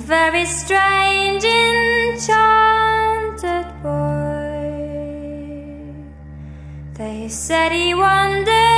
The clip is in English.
very strange, enchanted boy. They said he wandered